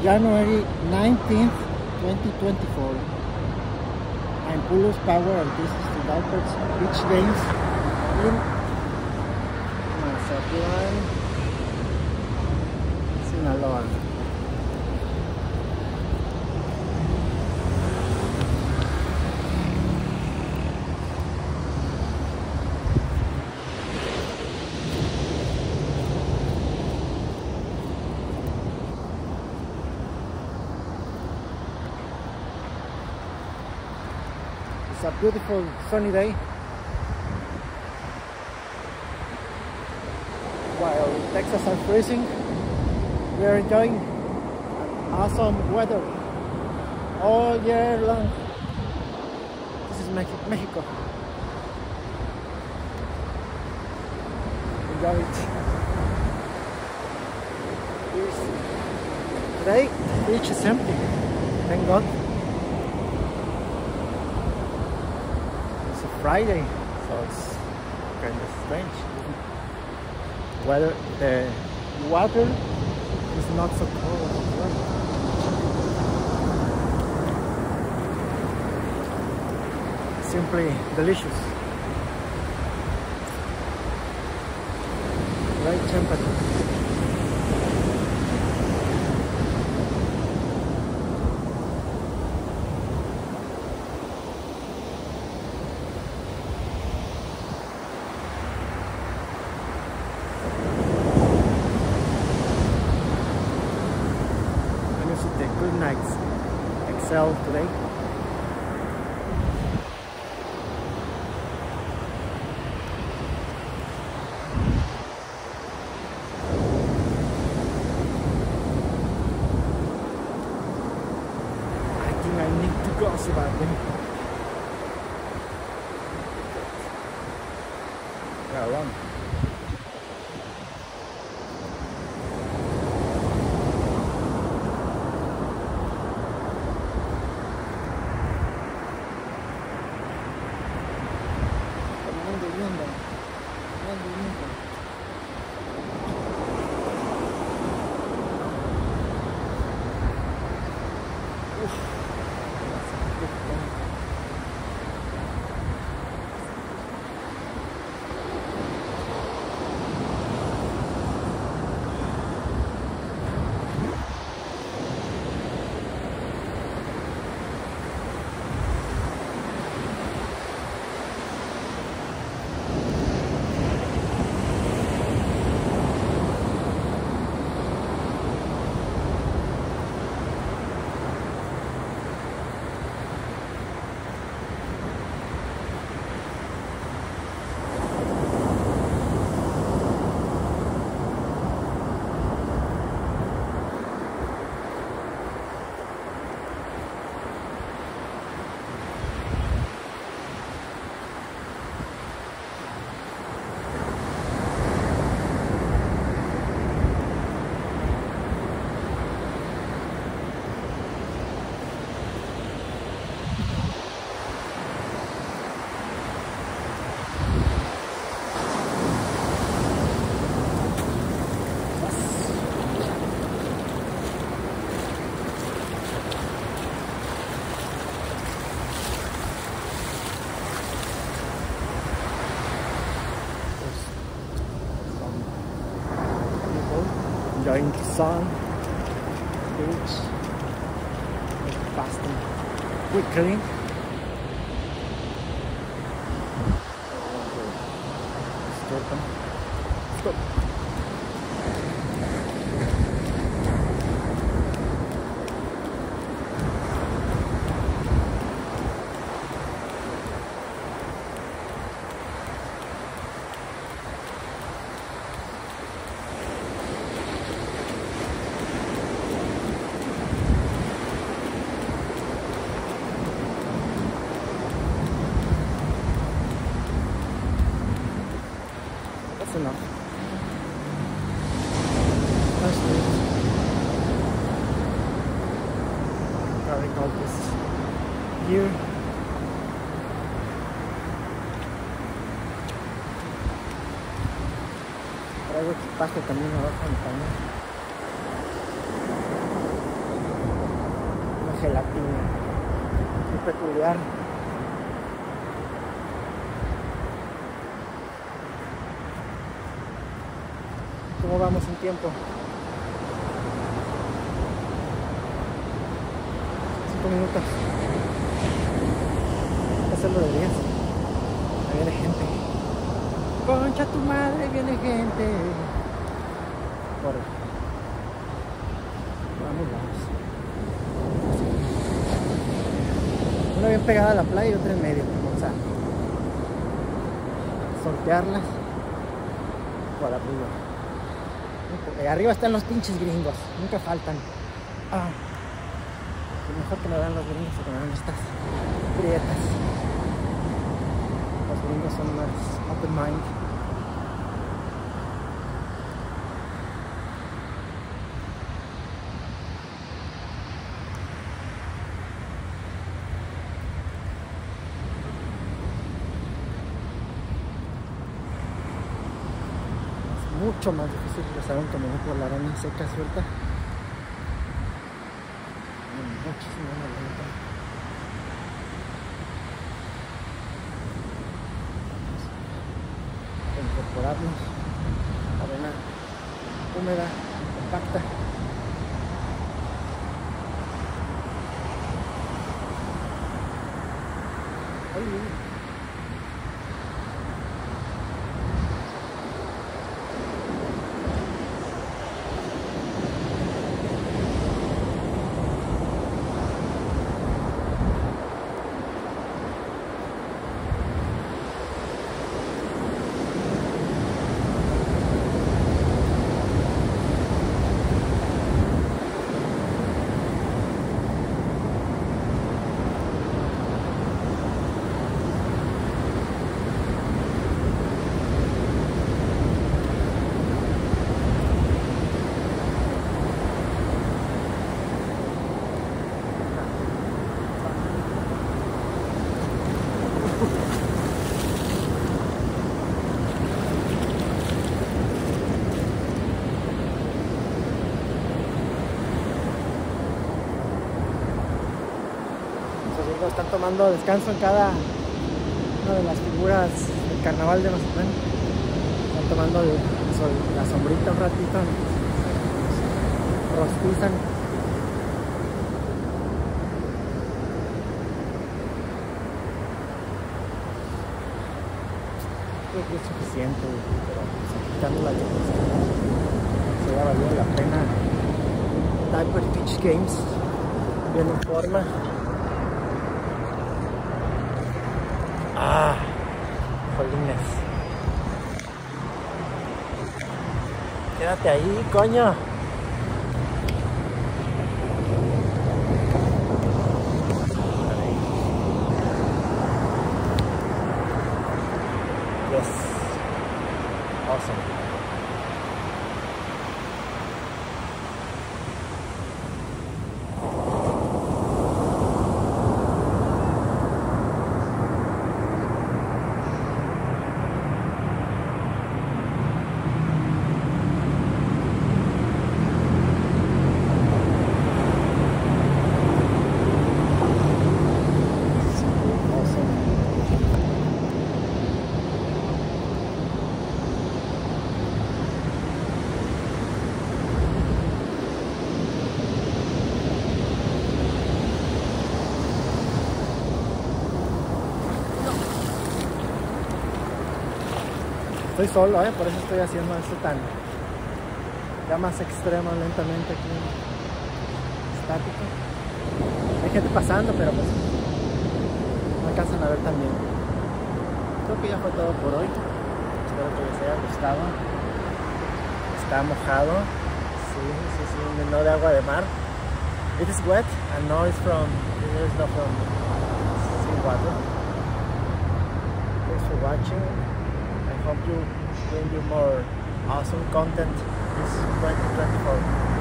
January 19th, 2024. I'm Pulos Power and this is the Diaper's beach games in Mazatlán, Sinaloa. It's a beautiful sunny day while Texas are freezing. We are enjoying awesome weather all year long. This is Mexico. Enjoy it. Today the beach is empty, thank God. Friday, so it's kind of strange. The water is not so cold as well. Simply delicious. Right temperature. Good nights excel today. I think I need to go about them. Yeah, run. Enjoying the sun, beach, fast and quickly. Stop. That's enough. That's it. Carrying all this gear. Traigo equipaje también abajo en el camión. gelatina. Muy peculiar. ¿Cómo vamos en tiempo? 5 minutos. Hay que hacerlo de 10. Ahí viene gente. Concha tu madre, viene gente. Corre. Vamos. Una bien pegada a la playa y otra en medio. Vamos a sortearlas por arriba. Arriba están los pinches gringos, nunca faltan. Mejor que me dan los gringos que me dan estas prietas. Los gringos son más open mind. Mucho más difícil cruzar un camino por la arena seca suelta. Muchísimo más lenta. Vamos a incorporarnos. Arena húmeda, compacta. Ay, están tomando descanso en cada una de las figuras del carnaval de Mazatlán. Están tomando la sombrita un ratito, rostizan. Creo que es suficiente, pero quitando la lluvia se ha valido la pena. Diaper Beach Games, bien en forma. Jolines. Quédate ahí, coño. Yes. Awesome. Estoy solo, por eso estoy haciendo esto tan ya más extremo, lentamente aquí, estático. Hay gente pasando, pero pues no alcanzan a ver también. Creo que ya fue todo por hoy. Espero que les haya gustado. Está mojado, sí, no de agua de mar. It is wet and no it's from, it is not from seawater. Thanks for watching. I hope you bring you more awesome content this 2024.